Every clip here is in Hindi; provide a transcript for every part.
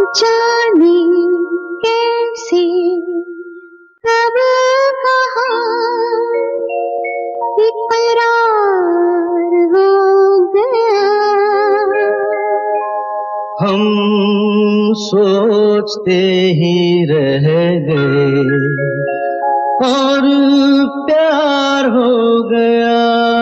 जाने कैसे कब कहाँ इकरार हो गया। हम सोचते ही रह गए और प्यार हो गया।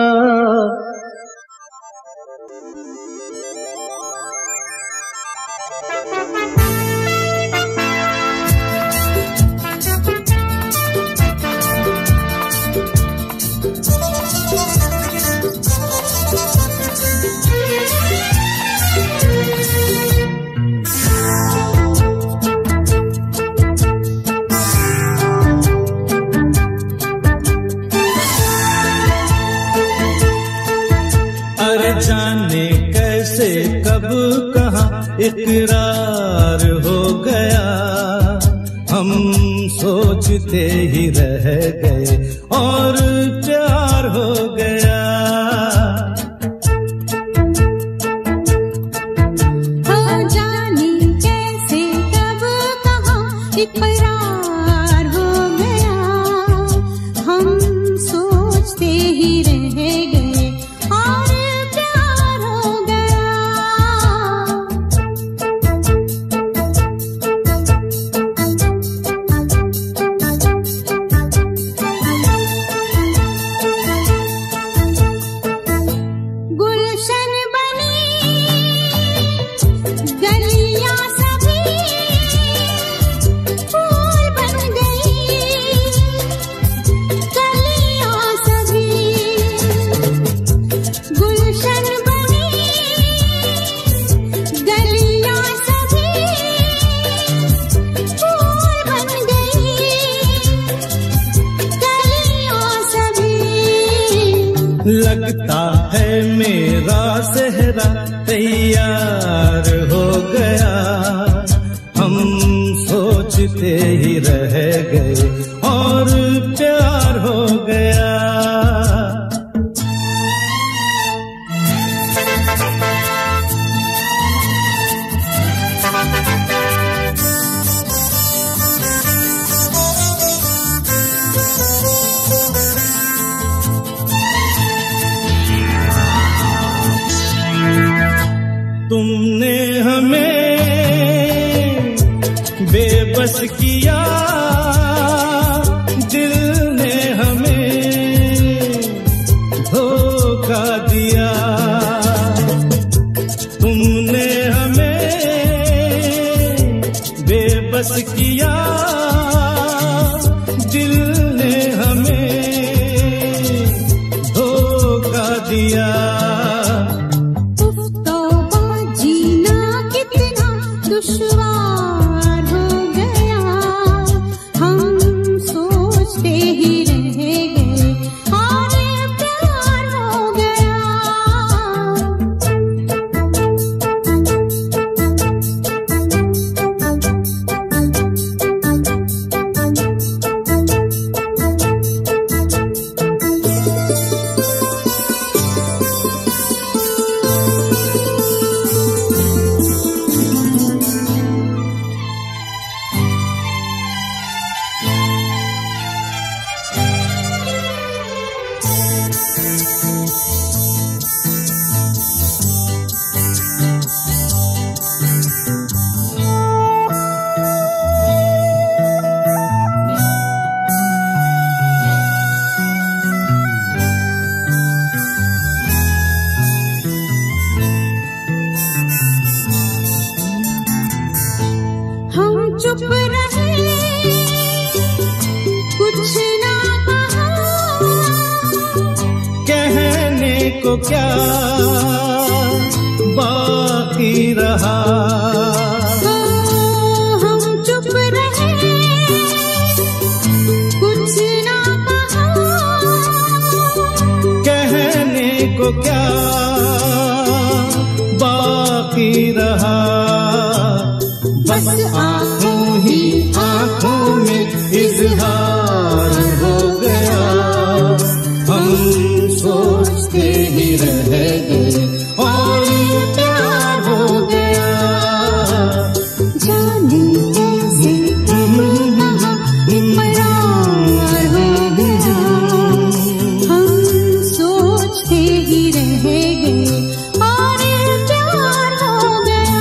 जाने कैसे कब कहाँ इकरार हो गया। हम सोचते ही रह गए और प्यार हो गया। हो जाने कैसे कब कहाँ इकरार हो गया। हम सोचते ही रह गए और लगता है मेरा सेहरा तैयार हो गया। हम सोचते ही रह गए और प्यार हो गया। तुमने हमें बेबस किया, दिल ने हमें धोखा दिया। तुमने हमें बेबस किया, दिल ने हमें धोखा दिया। दुश्वार हो गया। हम सोचते ही रह गए और प्यार हो गया। चुप रहे, कुछ ना कहा, कहने को क्या बाकी रहा। हम चुप रहे, कुछ ना कहा, कहने को क्या बाकी रहा। बस आंखों ही आंखों में इजहार हो गया। हम सोचते ही रह गए और प्यार हो गया। सोचते ही रह गए और प्यार हो गया।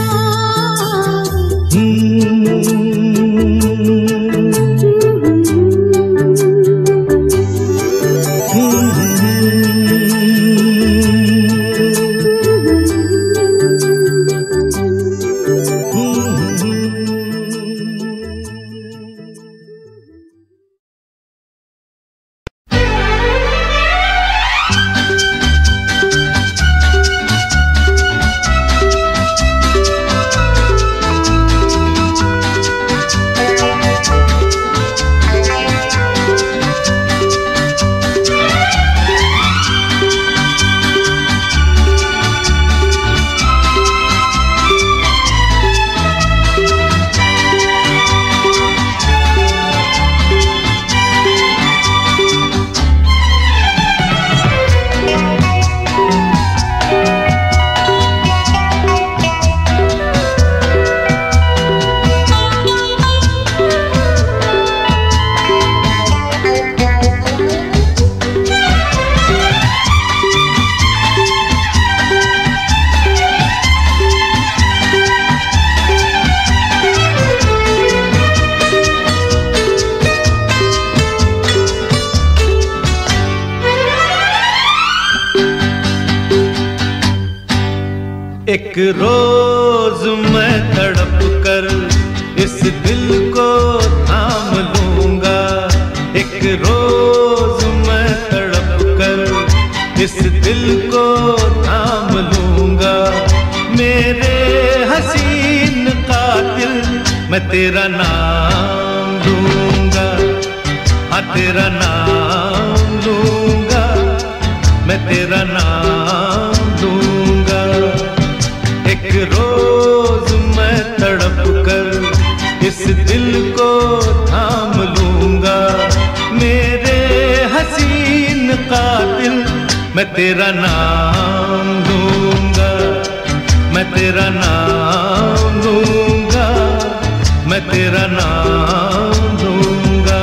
एक रोज मैं तड़प कर इस दिल को थाम लूंगा, एक रोज मैं तड़प कर इस दिल को थाम लूंगा। मेरे हसीन कातिल मैं तेरा नाम लूंगा, हाँ तेरा नाम लूंगा, मैं तेरा नाम लूंगा। एक रोज मैं तड़प कर इस दिल को थाम लूंगा। मेरे हसीन कातिल मैं तेरा नाम लूंगा, मैं तेरा नाम लूंगा, मैं तेरा नाम लूंगा।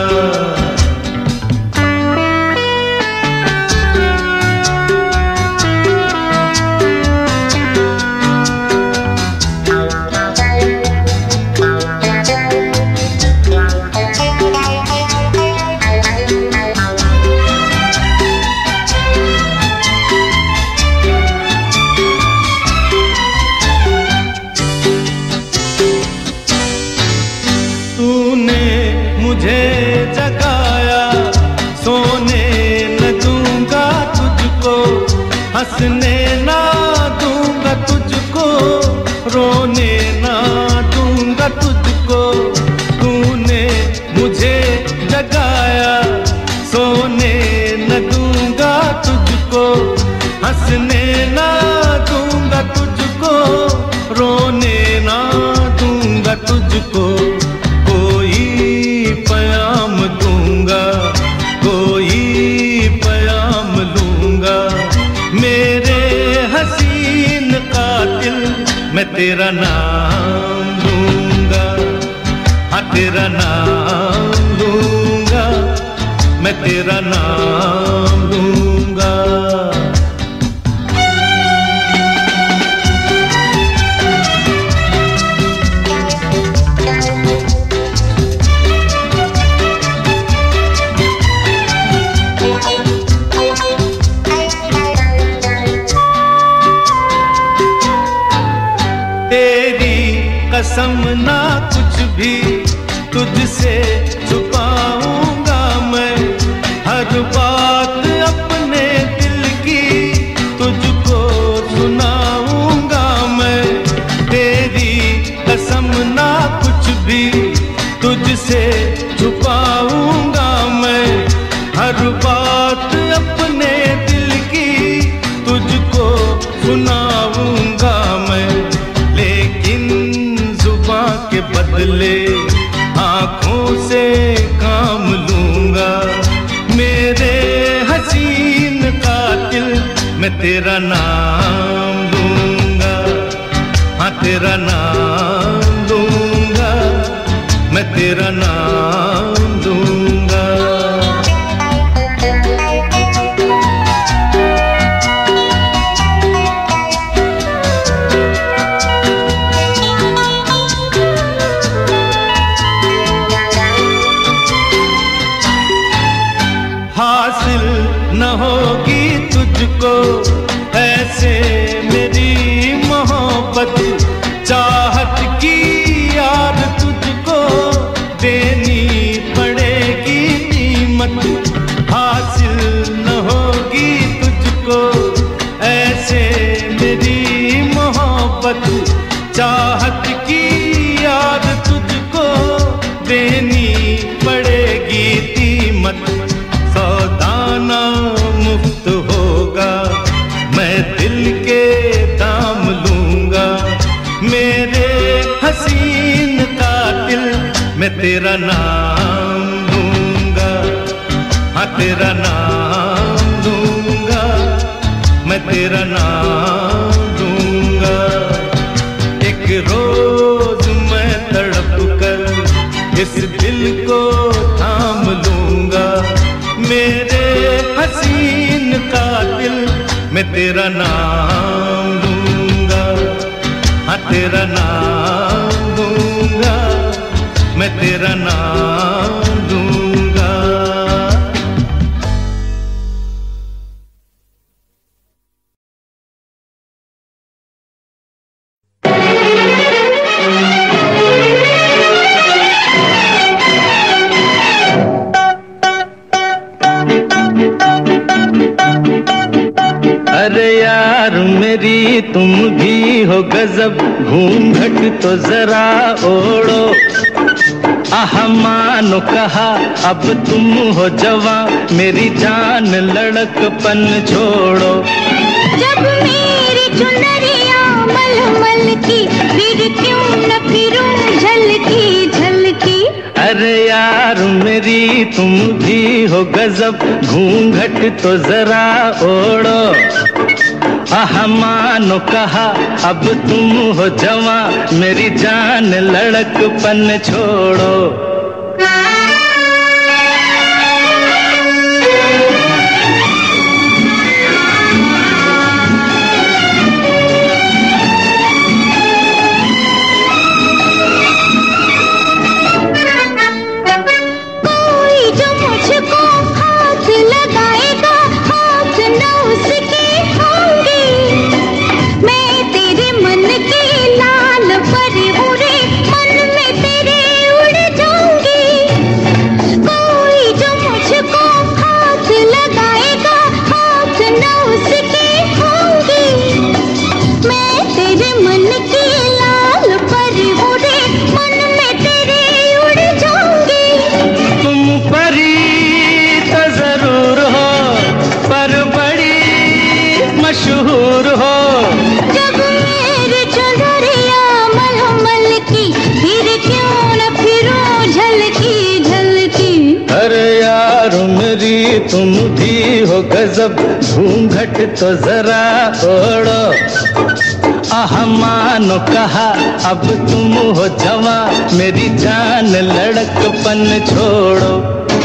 मुझे जगाया, सोने न दूंगा तुझको, हंसने ना दूंगा तुझको, रोने ना दूंगा तुझको। तूने मुझे जगाया, सोने न दूंगा तुझको, हंसने ना दूंगा तुझको, रोने ना दूंगा तुझको। पयाम दूंगा, कोई पयाम लूंगा। मेरे हसीन कातिल मैं तेरा नाम लूंगा, हाँ तेरा नाम लूंगा, मैं तेरा नाम लूंगा। कसम ना कुछ भी तुझसे छुपाऊंगा मैं, हर बात अपने दिल की तुझको सुनाऊंगा मैं। तेरी कसम ना कुछ भी तुझसे छुपाऊंगा मैं, हर बात अपने दिल की तुझको सुनाऊंगा मैं। लेकिन जुबां के बदले आँखों से काम लूंगा। मेरे हसीन कातिल मैं तेरा नाम लूंगा, हाँ तेरा नाम लूंगा, मैं तेरा नाम लूंगा। ऐसे मेरी मोहब्बत चाहत की याद तुझको देनी पड़ेगी कीमत, हासिल न होगी तुझको ऐसे मेरी मोहब्बत चाहत की याद तुझको देनी पड़ेगी कीमत। सौदाना मुफ्त होगा मैं दिल के दाम लूंगा, मेरे हसीन कातिल मैं तेरा नाम लूंगा, हाँ तेरा नाम लूंगा, मैं तेरा नाम लूंगा। एक रोज मैं तड़प कर इस दिल को थाम लूंगा, मेरे हसीन कातिल मैं तेरा नाम लूंगा, हाँ तेरा नाम लूंगा, मैं तेरा नाम लूंगा। अरे यार मेरी तुम भी हो गजब, घूंघट तो जरा ओढ़ो, आह मानो कहा अब तुम हो जवां, मेरी जान लड़कपन छोड़ो। जब मेरी चुनरिया मलमल की, फिर क्यों न फिरूं झलकी झलकी। अरे यार मेरी तुम भी हो गजब, घूंघट तो जरा ओढ़ो, आह मानो कहा अब तुम हो जवां, मेरी जान लड़कपन छोड़ो। मशहूर हो जब मेरे चुनरिया मलमल की, फिर क्यों न फिरूं झलकी झलकी। अरे यार मेरी तुम भी हो गजब, घूंघट तो जरा ओढ़ो, आह मानो कहा अब तुम हो जवां, मेरी जान लड़कपन छोड़ो।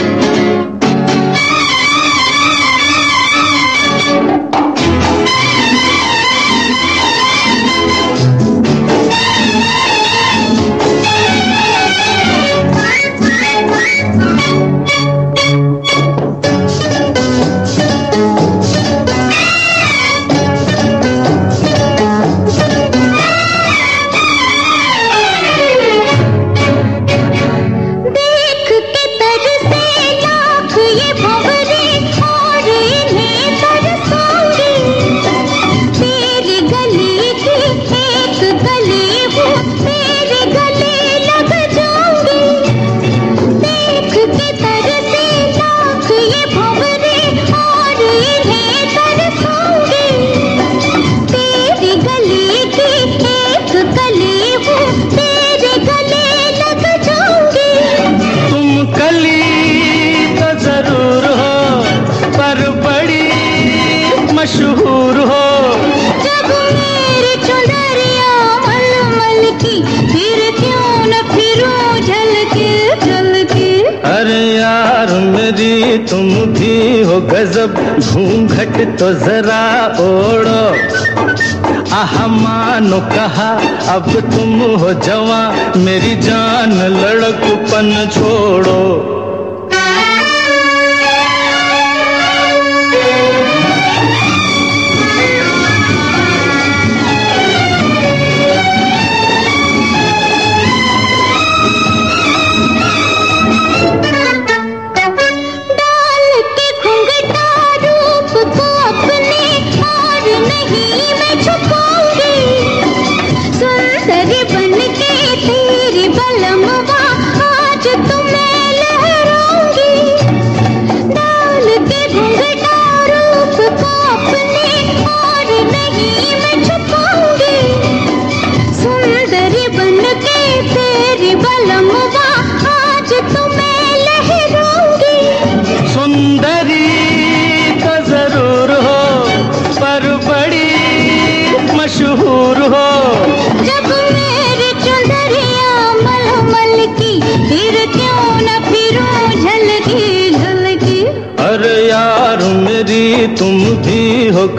मशहूर हो जब मेरी चुनरिया मलमल की, फिर क्यों न फिरूं झलकी झलकी। अरे यार मेरी तुम भी हो गजब, घूंघट तो जरा ओढ़ो, आह मानो कहा अब तुम हो जवां, मेरी जान लड़कपन छोड़ो।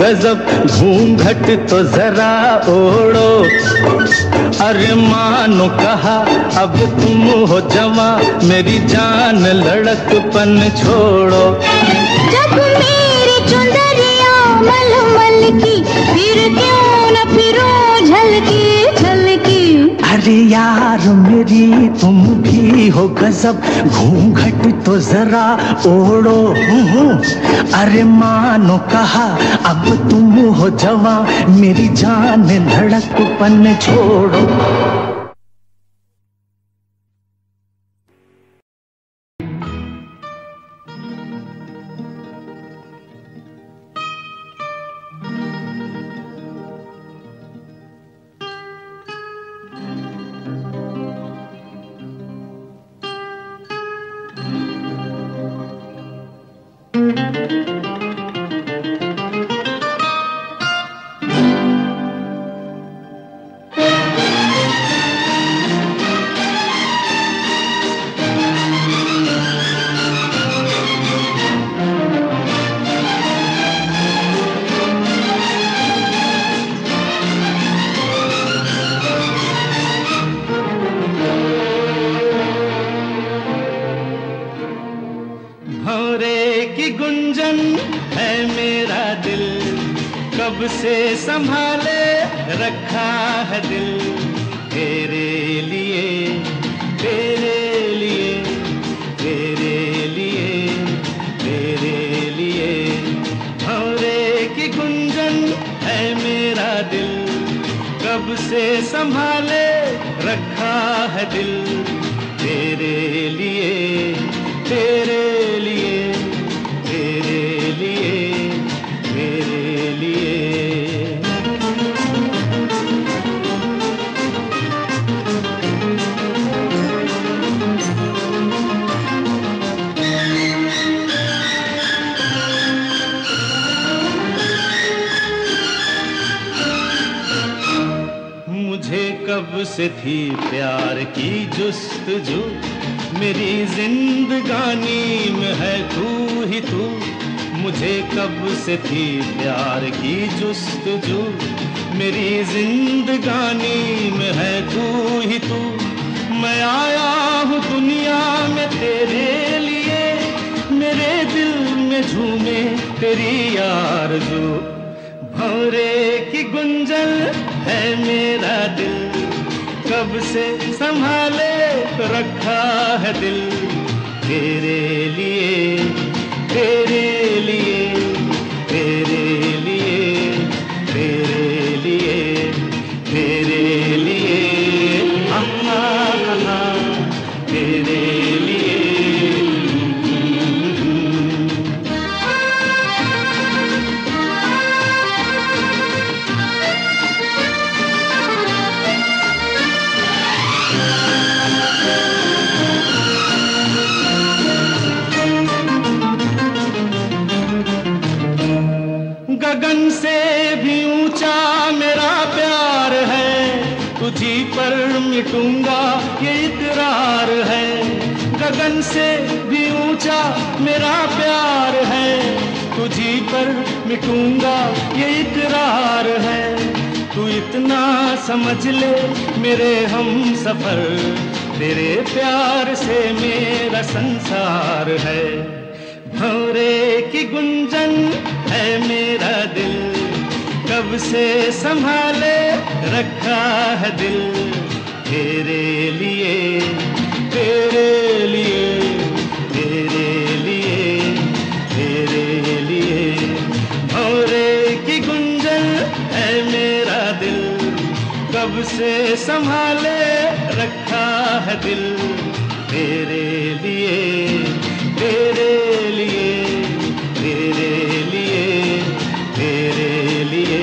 गजब, घूंघट तो जरा ओढ़ो। अरे मानो कहा अब तुम हो जवां, मेरी जान लड़कपन छोड़ो। जब मेरी चुंदरिया मलमल की, फिर क्यों न फिरो झलकी झलकी। अरे यार मेरी तुम भी हो गजब, घूंघट तो जरा ओढ़ो। अरे मानो कहा अब तुम हो जवां, मेरी जान धड़कपन छोड़ो। कब से संभाले रखा है दिल, तेरे लिए तेरे लिए तेरे लिए तेरे लिए। भंवरे की गुंजन है मेरा दिल, कब से संभाले रखा है दिल, तेरे लिए तेरे लिए तेरे लिए तेरे लिए। मुझे कब से थी प्यार की जुस्तजू, मेरी जिंदगानी में है तू ही तू। मुझे कब से थी प्यार की जुस्तजू, मेरी जिंदगानी में है तू ही तू। मैं आया हूँ दुनिया में तेरे लिए, मेरे दिल में झूमे तेरी आरज़ू। भंवरे की गुंजन है मेरा दिल, कब से संभाले रखा है दिल, तेरे लिए तेरे लिए तेरे लिए तेरे लिए तेरे लिए तेरे लिए। गगन से भी ऊंचा मेरा प्यार है, तुझी पर मिटूंगा ये इकरार है। गगन से भी ऊंचा मेरा प्यार है, तुझी पर मिटूंगा ये इकरार है। तू इतना समझ ले मेरे हम सफर, तेरे प्यार से मेरा संसार है। भंवरे की गुंजन है मेरा दिल, कब से संभाले रखा है दिल, तेरे लिए तेरे लिए तेरे लिए तेरे लिए। भंवरे की गुंजन है मेरा दिल, कब से संभाले रखा है दिल, तेरे लिए तेरे लिए तेरे लिए तेरे लिए।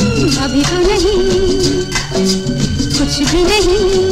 अभी तो नहीं, कुछ भी नहीं।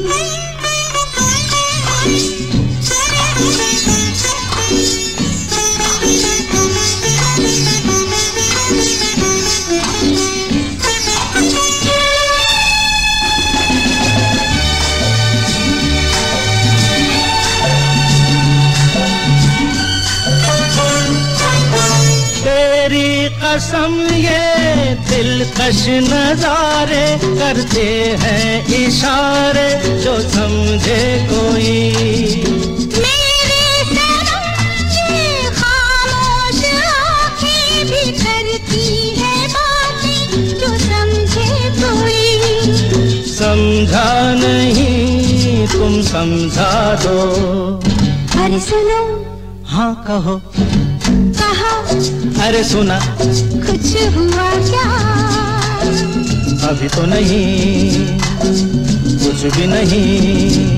कसम ये दिलकश नजारे करते हैं इशारे जो समझे कोई। मेरे सनम ये खामोश आँखें भी करती है बातें जो समझे कोई। समझा नहीं तुम समझा दो। अरे सुनो, हाँ कहो। कहा, अरे सुना, कुछ हुआ क्या? अभी तो नहीं, कुछ भी नहीं।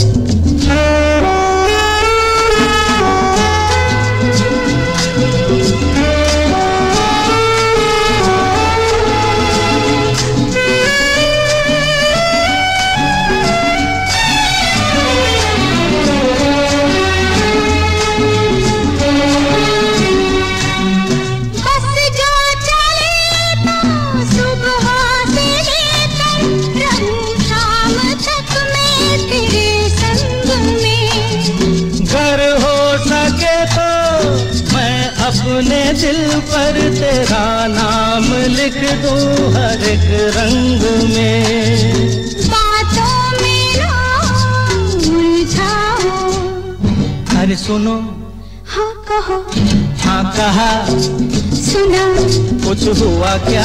अपने दिल पर तेरा नाम लिख दूं हर एक रंग में। बातों में ना उलझाओ। अरे सुनो, हाँ कहो। हाँ कहा, सुना, कुछ हुआ क्या?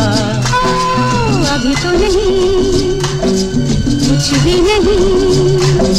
अभी तो नहीं, कुछ भी नहीं।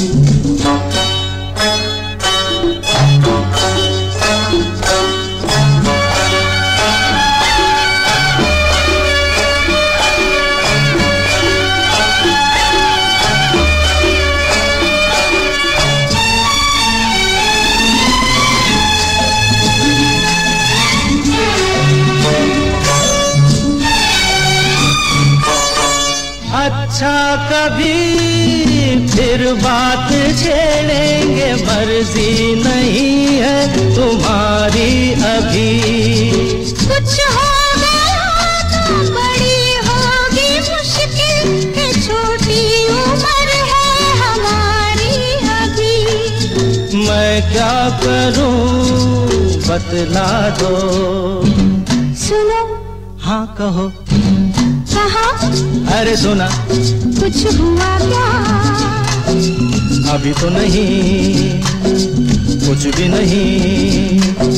अच्छा कभी फिर बात छेड़ेंगे, मर्जी नहीं है तुम्हारी अभी। कुछ हो गया तो बड़ी होगी मुश्किल, के छोटी उम्र है हमारी अभी। मैं क्या करूं बतला दो। सुनो, हाँ कहो। कहा, अरे सुना, कुछ हुआ क्या? अभी तो नहीं, कुछ भी नहीं।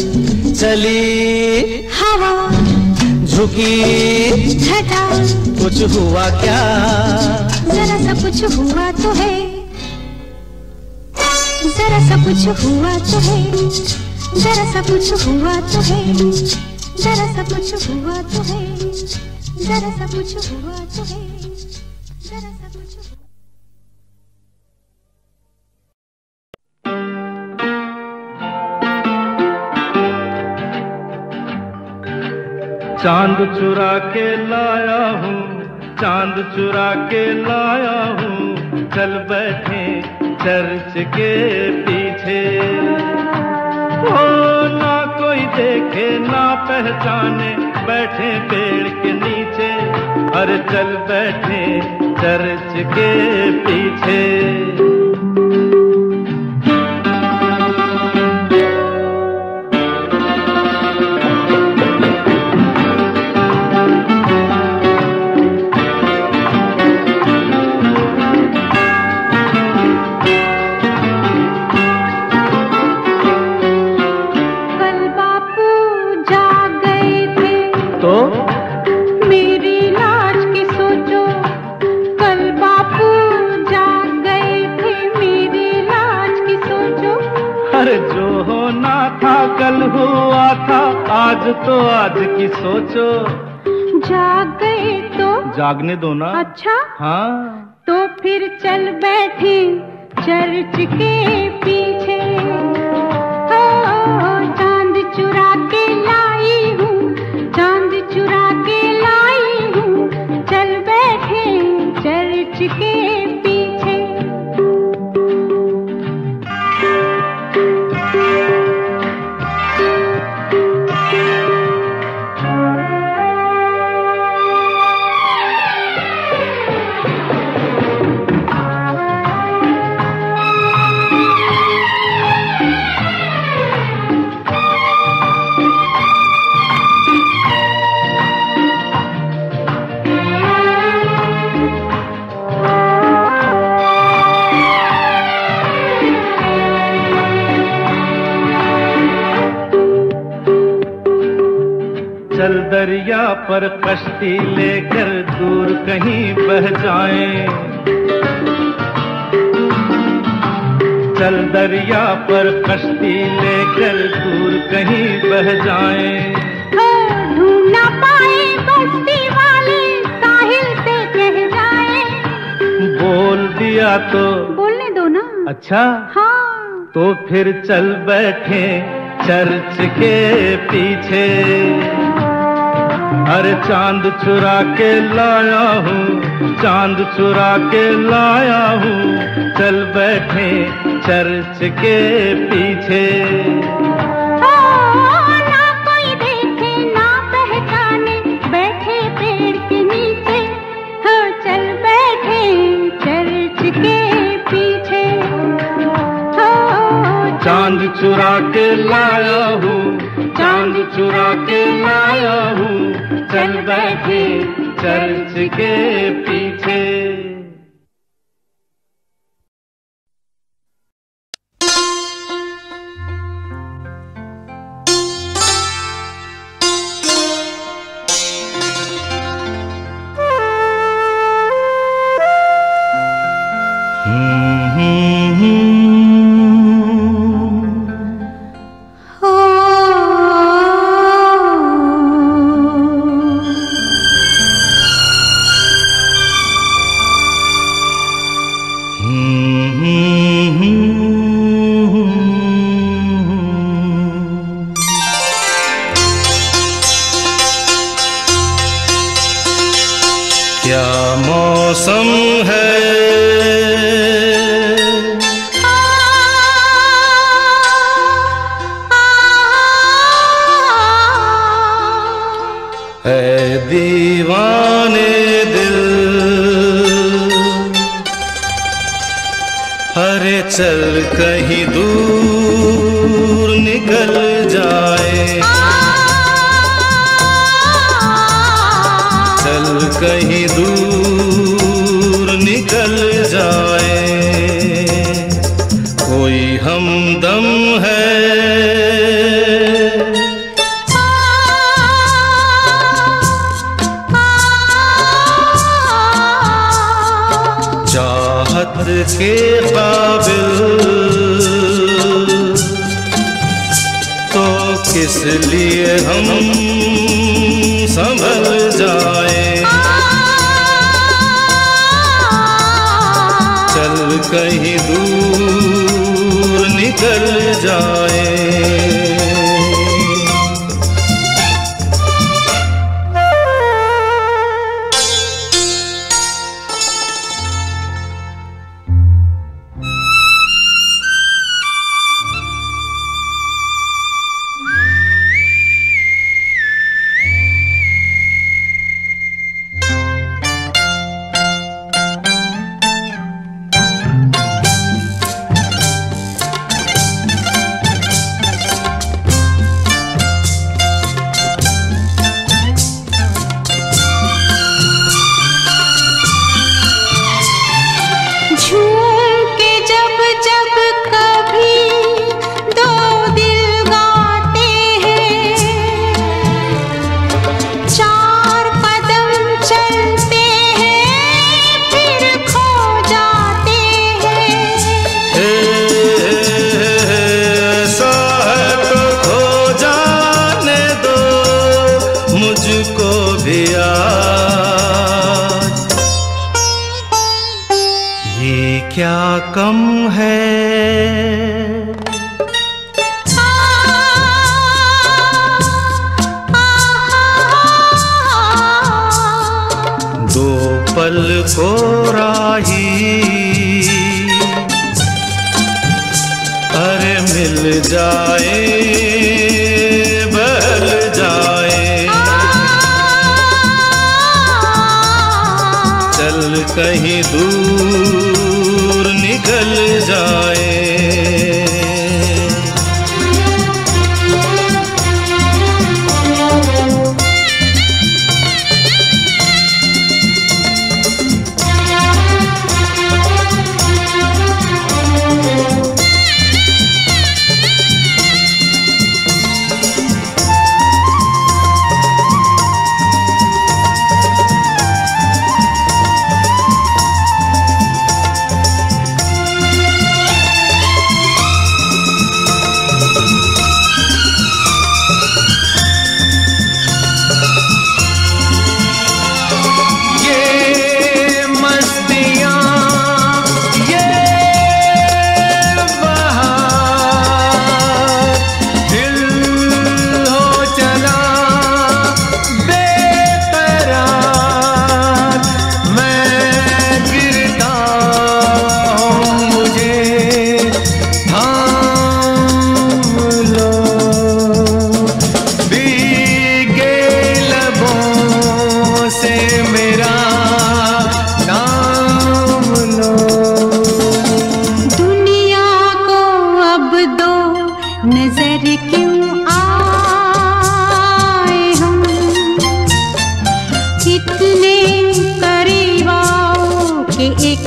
चली हवा, झुकी घटा, कुछ हुआ क्या? जरा सा कुछ हुआ तो है, जरा सा कुछ हुआ तो है, जरा सा कुछ हुआ तो है, जरा सा कुछ हुआ तो है, जरा सा कुछ हुआ तो है, जरा सा कुछ हुआ। चांद चुरा के लाया हूँ, चांद चुरा के लाया हूँ, चल बैठे चर्च के पीछे। ओ ना कोई देखे ना पहचाने, बैठे पेड़ के नीचे, अरे चल बैठे चर्च के पीछे। कल हुआ था, आज तो आज की सोचो। जाग गए तो जागने दो ना। अच्छा हाँ, तो फिर चल बैठे चर्च के पीछे। चांद चुरा के लाई हूँ, चांद चुरा के लाई चल दरिया पर कश्ती लेकर दूर कहीं बह जाएं। चल दरिया पर कश्ती लेकर दूर कहीं बह जाएं। ढूंढ ना पाए कश्ती वाले साहिल पे कह जाएं। बोल दिया तो बोलने दो ना। अच्छा हाँ तो फिर चल बैठे चर्च के पीछे। अरे चांद चुरा के लाया हूँ, चांद चुरा के लाया हूँ, चल बैठे चर्च के पीछे। ना कोई देखे ना पहचाने, बैठे पेड़ के नीचे, हो चल बैठे चर्च के पीछे। चांद चुरा के लाया हूँ, चांद चुरा के लाया हूँ, चल बैठे चर्च के पीछे। क्या मौसम है, ऐ दीवाने दिल, अरे चल कहीं दूर निकल जाए, चल कहीं दूर निकल जाए। कोई हमदम है, चाहत के काबिल तो किस लिए हम संभल जाए, चल कहीं दूर निकल जाए। मुझको भी आज ये क्या कम है, दो पल को राही अरे मिल जाए बहल जाए, चल कहीं दूर निकल जाए।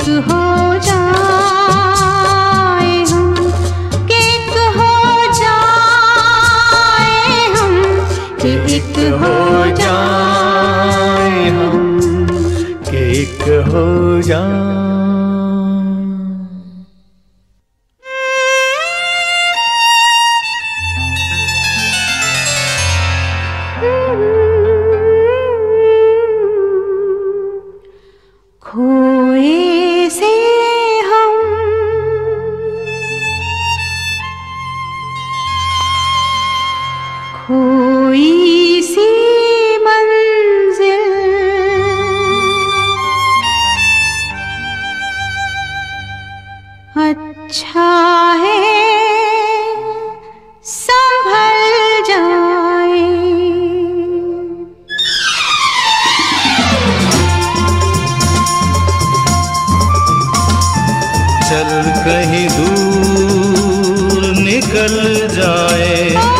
हो जाए हम, कि एक हो जाए हम, कि एक हो जाए हम, कि एक हो जाए। खोए से हम खोई सी मंजिल, अच्छा है संभल जाए। चल कहीं दूर निकल जाए,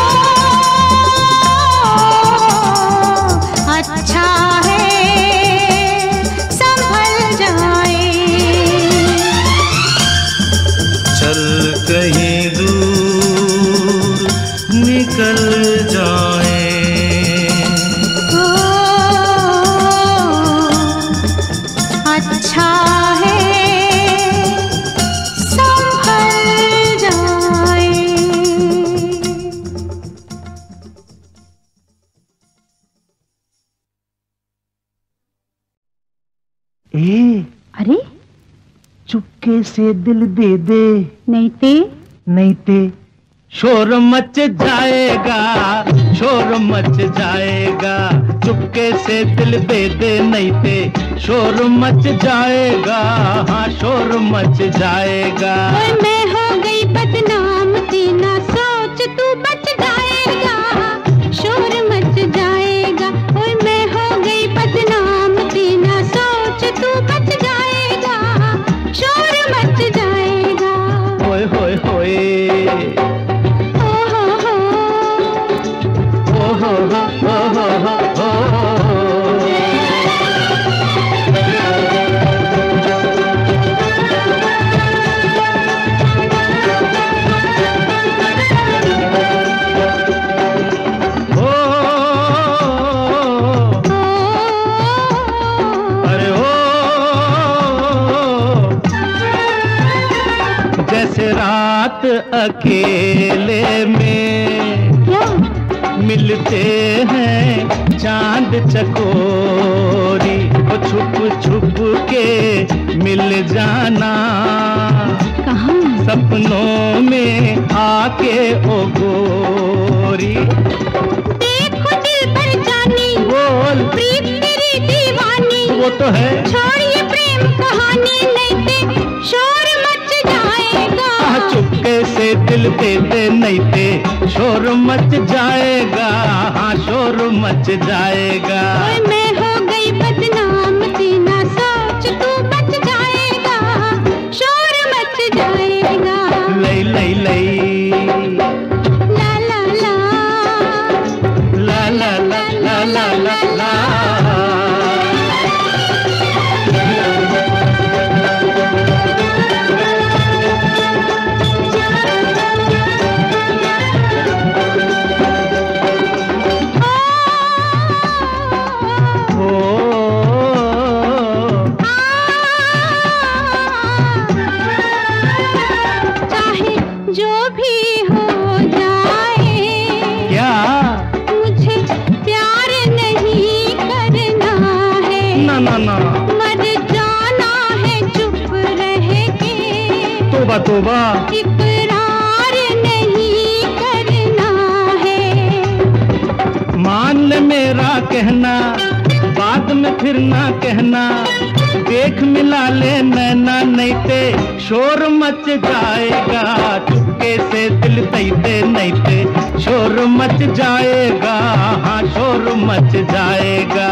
अच्छा है संभल जाए। चल कहीं दूर निकल जाए। अच्छा है संभल जाए। अरे चुपके से दिल दे दे, नहीं ते नहीं ते शोर मच जाएगा, शोर मच जाएगा, चुपके से दिल दे दे नहीं ते शोर मच जाएगा, हाँ शोर मच जाएगा। ओए मैं हो गई बदनाम तेना सोच तू बच जाएगा, शोर मच जाएगा। ओए मैं हो गई बदनाम तेना सोच तू बच जाएगा, शोर मच जाएगा। होए होए होए ओ हो हो ओ हो हो हो हो हो हो। अरे ओ जैसे रात अकेले में मिलते हैं चांद चकोरी, वो छुप छुप के मिल जाना कहाँ सपनों में आके ओ गोरी। देखो दिल पर जानी बोल प्रीत तेरी दीवानी, वो तो है छोड़िए प्रेम कहानी नहीं ते शोर मच जाएगा। चुपके से दिल दे दे नहीं ते शोर मच जाएगा, हाँ शोर मच जाएगा। ओए मैं हो गई बदनाम तेना सोच तू बच जाएगा, शोर मच जाएगा। लई लई लई ला ला ला ला ला ला ला ला ला ला। चाहे जो भी हो जाए, क्या मुझे प्यार नहीं करना है। ना ना ना मर जाना है चुप रह के, तोबा तोबा इकरार नहीं करना है। मान ले मेरा कहना, बाद में फिर ना कहना, देख मिला ले नैना नहीं ते शोर मच जाएगा। चुपके से दिल तैते नहीं ते शोर मच जाएगा, हाँ शोर मच जाएगा।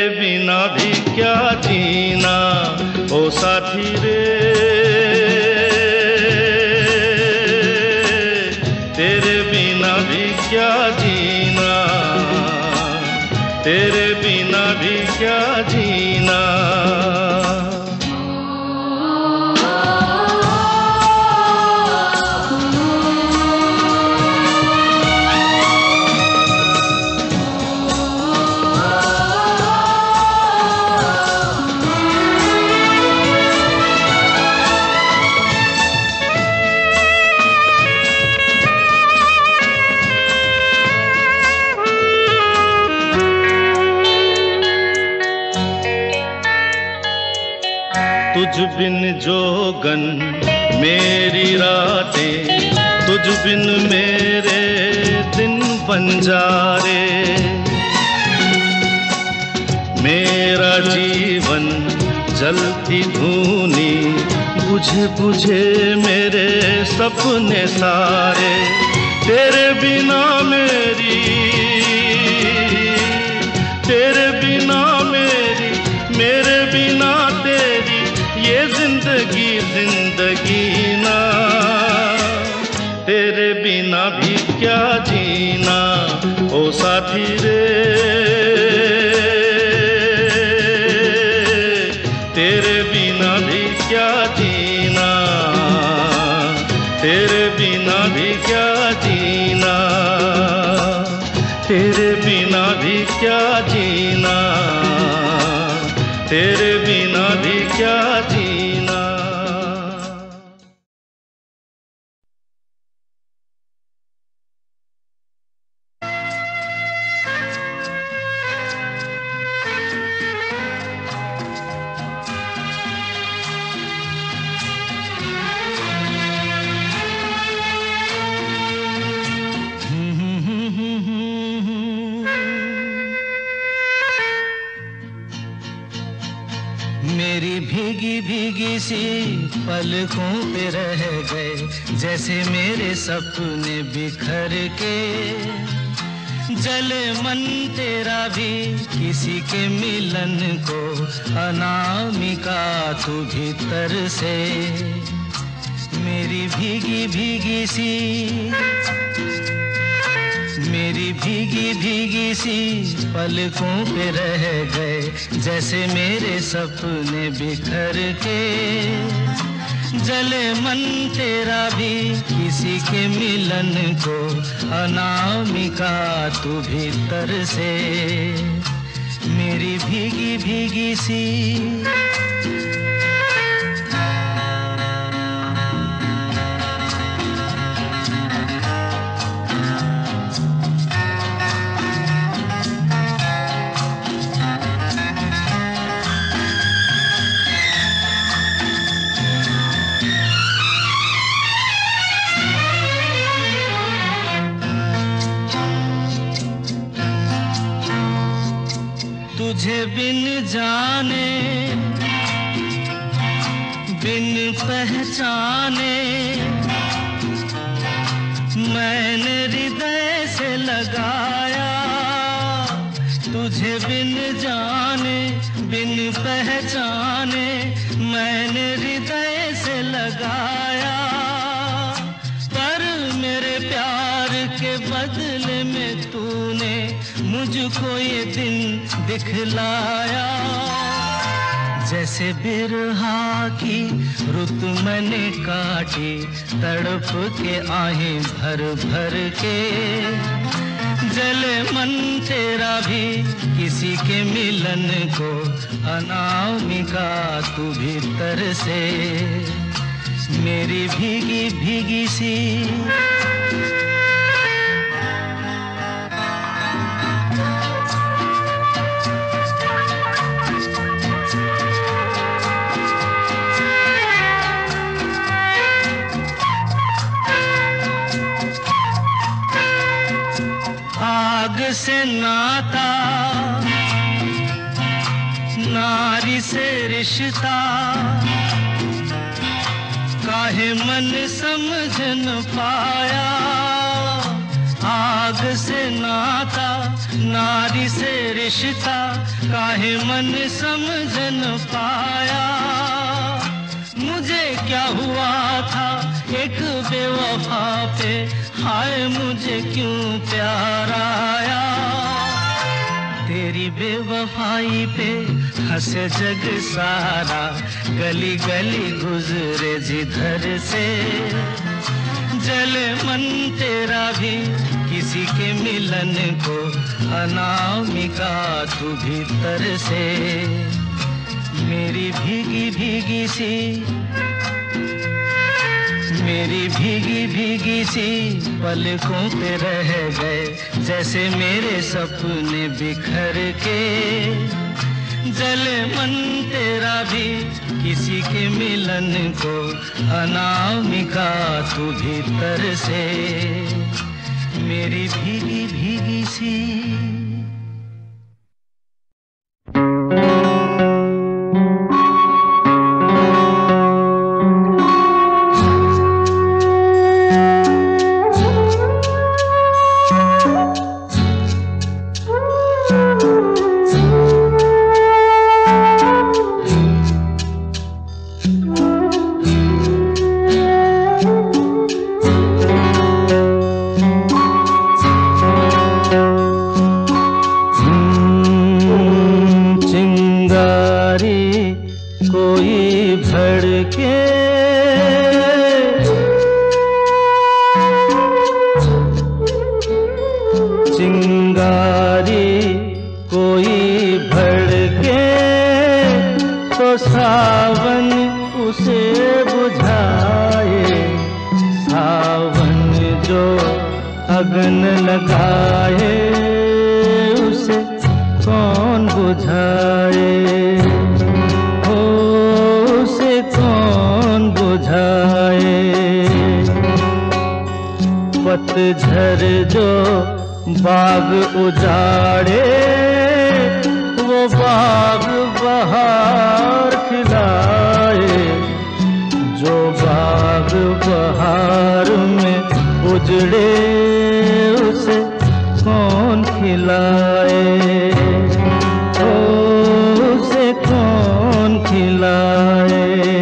बिना भी क्या जीना ओ साथी रे, तेरे बिना भी क्या जीना, तेरे बिना भी क्या जीना। तुझ बिन जोगन मेरी रातें, तुझ बिन मेरे दिन बंजारे, मेरा जीवन जलती धूनी, बुझे बुझे मेरे सपने सारे, तेरे बिना मेरी, तेरे बिना मेरी, मेरे बिना तेरी ये जिंदगी जिंदगी ना, तेरे बिना भी क्या जीना ओ साथी रे, तेरे बिना भी क्या जीना, तेरे बिना भी क्या जीना, तेरे बिना भी क्या जीना, तेरे बिना भी क्या जीना। मेरी भीगी भीगी सी पलकों पे रह गए जैसे मेरे सपने बिखर के, जले मन तेरा भी किसी के मिलन को, अनामिका तू भीतर से। मेरी भीगी भीगी सी, मेरी भीगी भीगी सी पलकों पे रह गए जैसे मेरे सपने बिखर के, जले मन तेरा भी किसी के मिलन को, अनामिका तू भीतर से। मेरी भीगी भीगी सी, तुझे बिन जाने बिन पहचाने मैंने हृदय से लगाया, तुझे बिन जाने बिन पहचाने मैंने हृदय से लगाया, पर मेरे प्यार के बदले में तूने मुझको ये दिन दिखलाया। जैसे बिरहा की रुत मैंने काटी, तड़प के आहें भर भर के, जले मन तेरा भी किसी के मिलन को, अनामिका तू भीतर से। मेरी भीगी भीगी सी, आग से नाता नारी से रिश्ता, काहे मन समझ न पाया। बाग से नाता, नारी से रिश्ता, काहे मन समझ न पाया। मुझे क्या हुआ था एक बेवफा पे, हाय मुझे क्यों प्यार आया। तेरी बेवफाई पे हंसे जग सारा, गली गली गुजरे जिधर से। जले मन तेरा भी किसी के मिलन को, अनामिका तू भीतर से। मेरी भीगी भीगी सी, मेरी भीगी भीगी सी पलकों पे रह गए, जैसे मेरे सपने बिखर के। जले मन तेरा भी किसी के मिलन को, अनामिका तू भीतर से। मेरी भीगी भीगी सी। पतझर जो बाग उजाड़े, वो बाग बहार खिलाए। जो बाग बहार में उजड़े, उसे कौन खिलाए। ओ उसे कौन खिलाए।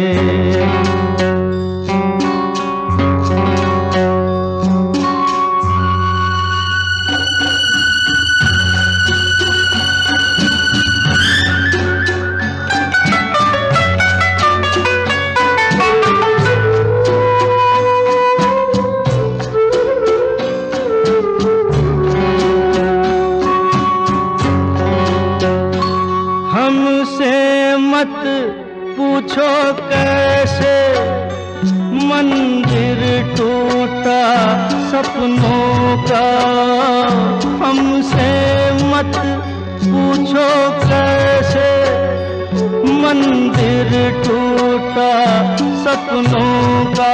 पूछो कैसे मंदिर टूटा सपनों का। हमसे मत पूछो कैसे मंदिर टूटा सपनों का।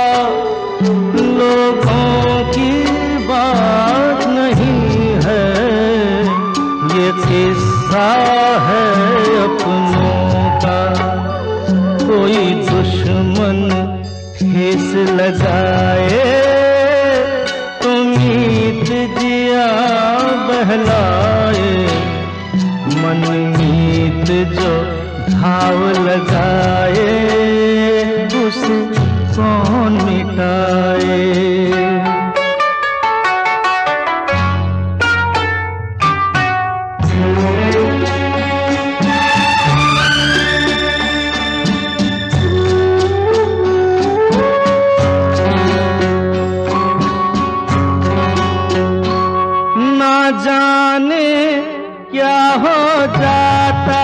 लोगों की बात नहीं है, ये किस्सा है अपनों का। कोई दुश्मन ठेस लगाए तो मीत जिया बहलाए। मन मीत जो घाव लगाए, उसे कौन मिटाए। जाने क्या हो जाता,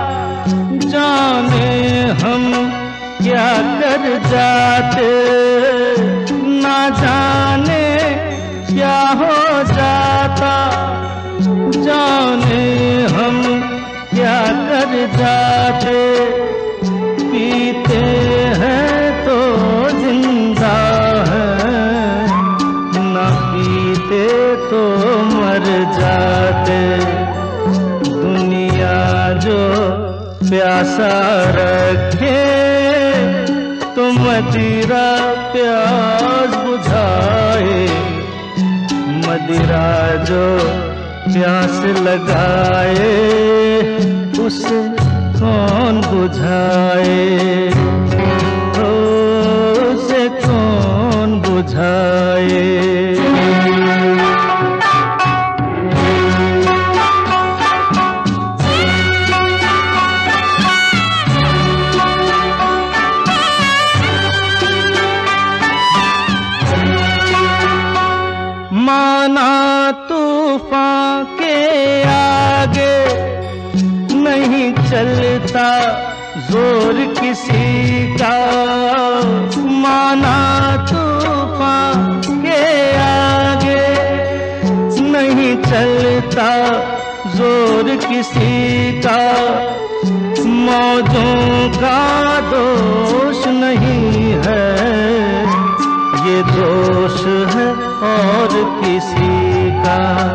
जाने हम क्या कर जाते। ना जाने क्या हो जाता, जाने हम क्या कर जाते। पीते हैं तो जिंदा हैं, ना पीते तो मर जाते। दुनिया जो प्यासा रखे तो मदिरा प्यास बुझाए। मदिरा जो प्यास लगाए उसे कौन बुझाए, उसे कौन बुझाए। माना तूफान के आगे नहीं चलता जोर किसी का, माना तूफान के आगे नहीं चलता जोर किसी का। मौजों का दोष नहीं है ये दोष है और किसी का।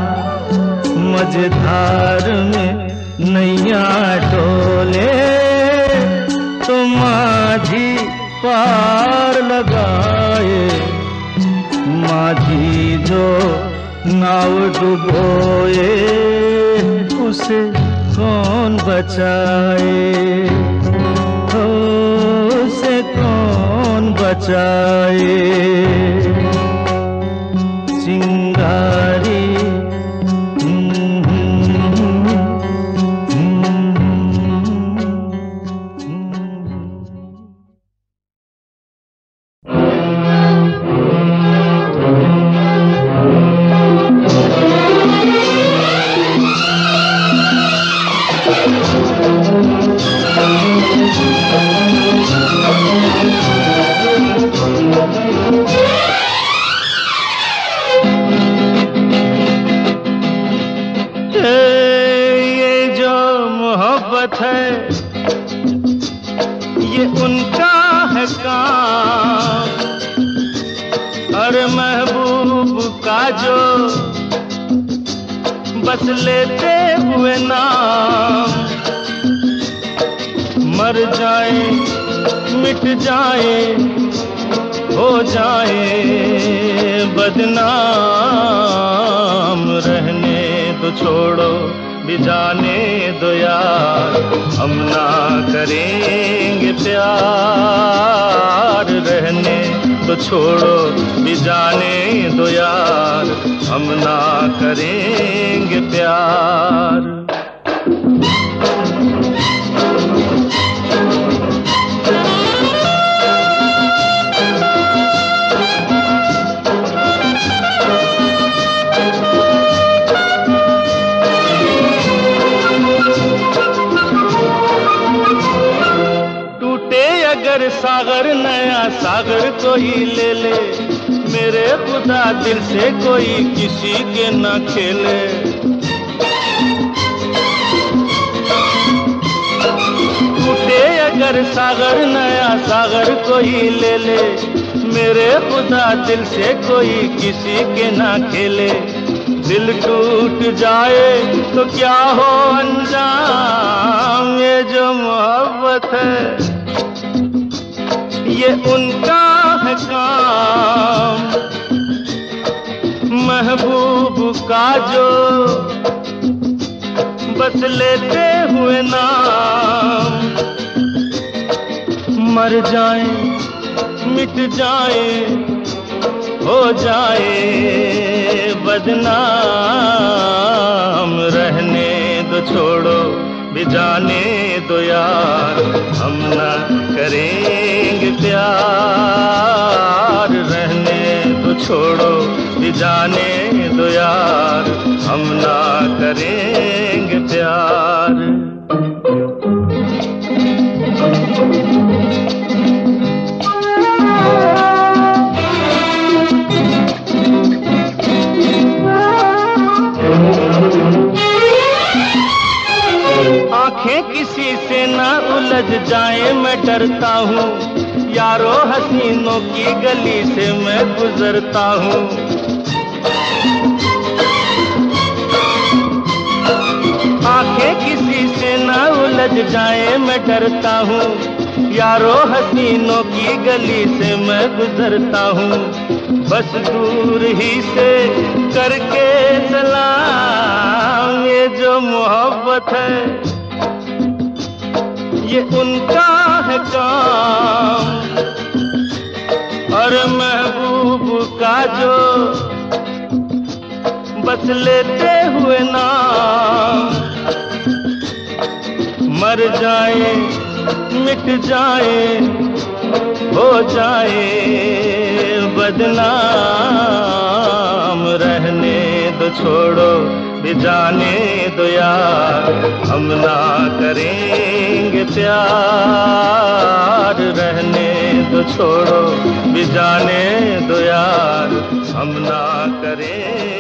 मझधार में नैया डोले तो माझी पार लगाए, माझी जो नाव डुबोए उसे कौन बचाए, उसे कौन बचाए। चिंगारी है ये उनका है काम, अरे महबूब का जो बस लेते हुए नाम। मर जाए मिट जाए हो जाए बदनाम, रहने तो छोड़ो भी जाने दो यार, हम ना करेंगे प्यार। रहने तो छोड़ो भी जाने दो यार, हम ना करेंगे प्यार। सागर नया सागर कोई ले ले, मेरे खुदा दिल से कोई किसी के न खेले। टूटे अगर सागर नया सागर कोई ले ले, मेरे खुदा दिल से कोई किसी के न खेले। दिल टूट जाए तो क्या हो अंजाम, ये जो मोहब्बत है ये उनका है काम। महबूब का जो बस लेते हुए नाम। मर जाए मिट जाए हो जाए बदनाम, रहने दो छोड़ो भी जाने दो यार, हम ना करेंगे प्यार। रहने दो छोड़ो भी जाने दो यार, हम ना करेंगे प्यार। आंखें किसी से ना उलझ जाए मैं डरता हूँ, यारो हसीनों की गली से मैं गुजरता हूँ। आंखें किसी से ना उलझ जाए मैं डरता हूँ, यारो हसीनों की गली से मैं गुजरता हूँ। बस दूर ही से करके सलाम। ये जो मोहब्बत है ये उनका है काम, और महबूब का जो बस लेते हुए नाम। मर जाए मिट जाए हो जाए बदनाम, रहने दो छोड़ो भी जाने दो यार, हम ना करेंगे प्यार। रहने दो छोड़ो भी जाने दो यार, हम ना करेंगे